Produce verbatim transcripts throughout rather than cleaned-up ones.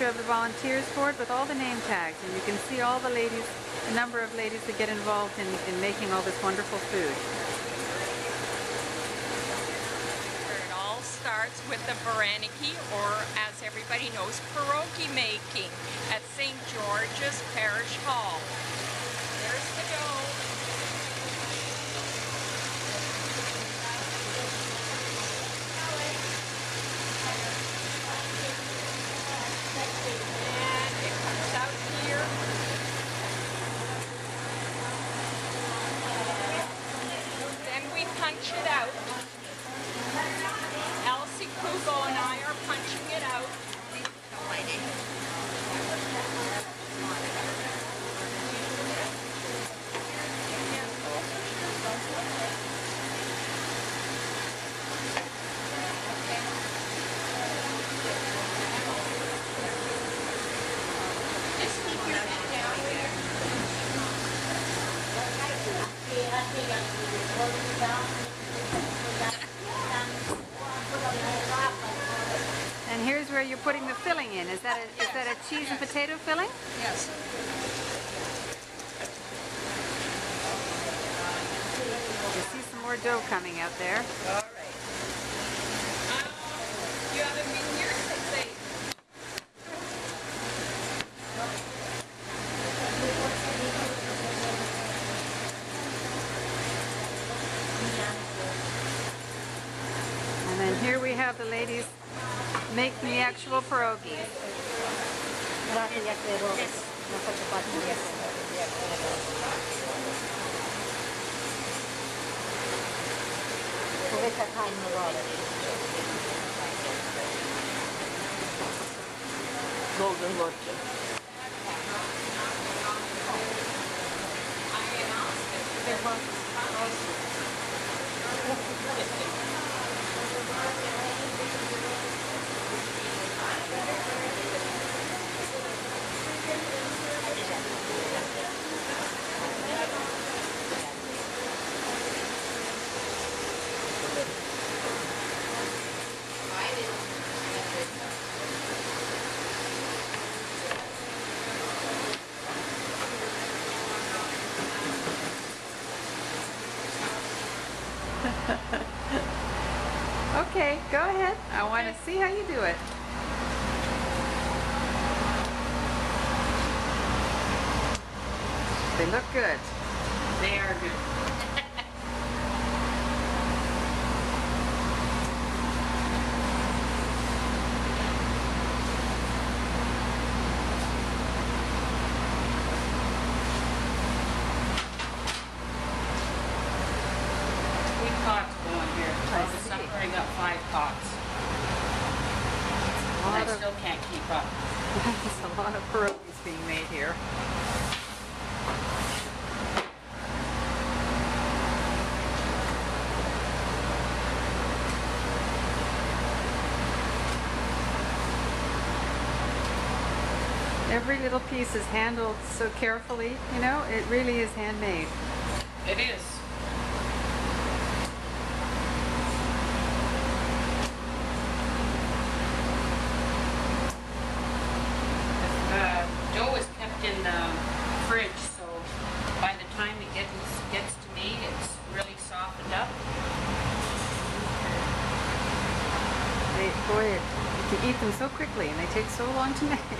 of the volunteers board with all the name tags, and you can see all the ladies, the number of ladies that get involved in, in making all this wonderful food. It all starts with the Varenyky, or as everybody knows, Perogy making at Saint George's Parish Hall. There's the dough. And it comes out here. Then we punch it out. Hugo and I are punching it out. Just keep your head down there. And here's where you're putting the filling in. Is that a, is that a cheese and potato filling? Yes. You see some more dough coming out there. All right. Um, you haven't been here since eight. And then here we have the ladies making the actual pierogies. Golden Lodge. Okay, go ahead. I want to see how you do it. They look good. They are good. I got five pots. And I still can't keep up. There's a lot of pierogies being made here. Every little piece is handled so carefully, you know, it really is handmade. It is. In the fridge, so by the time it gets gets to me, it's really softened up. They, boy, you can eat them so quickly, and they take so long to make.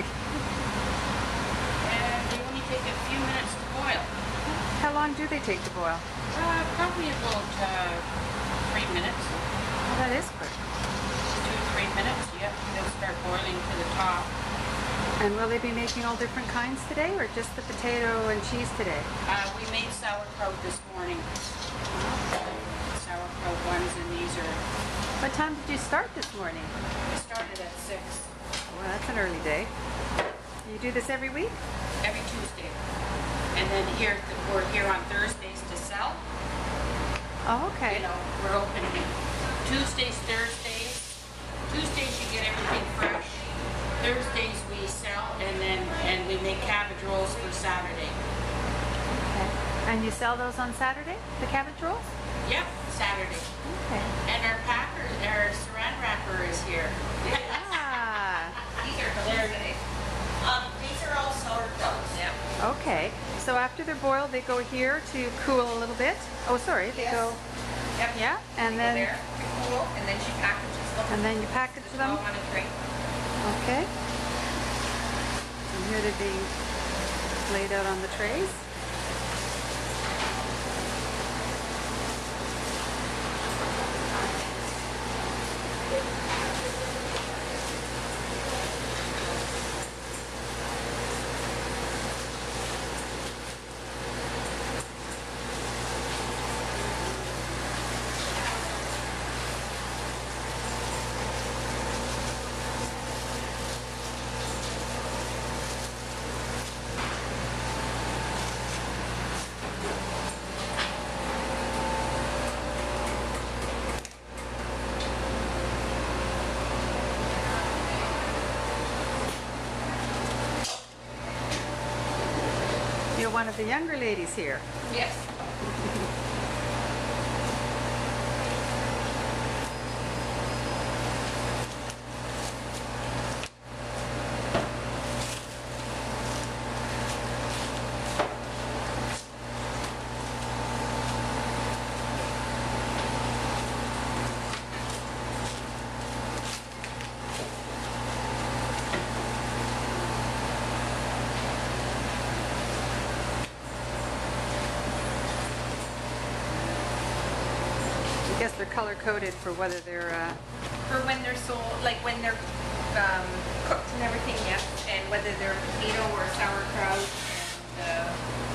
And they only take a few minutes to boil. How long do they take to boil? Uh, probably about uh, three minutes. Oh, that is quick. Two, three minutes. Yep, they'll start boiling to the top. And will they be making all different kinds today, or just the potato and cheese today? Uh, we made sauerkraut this morning. Sauerkraut ones, and these are... What time did you start this morning? We started at six. Well, that's an early day. You do this every week? Every Tuesday. And then here, we're here on Thursdays to sell. Oh, okay. You know, we're open Tuesdays, Thursdays. Tuesdays you get everything fresh. Thursdays we sell, and then and we make cabbage rolls for Saturday. Okay. And you sell those on Saturday, the cabbage rolls? Yep, Saturday. Okay. And our packer, our saran wrapper is here. Ah. These are delicious. Okay, so after they're boiled, they go here to cool a little bit. Oh, sorry, they Yes. go, Yep. yeah, and They go then, there, cool, and then she packages them. and then you package It's them. all on a tray. Okay. And here they're being laid out on the trays. You're one of the younger ladies here. Yes. I guess they're color coded for whether they're, uh, For when they're sold, like when they're um, cooked and everything, yes. And whether they're potato or sauerkraut and uh,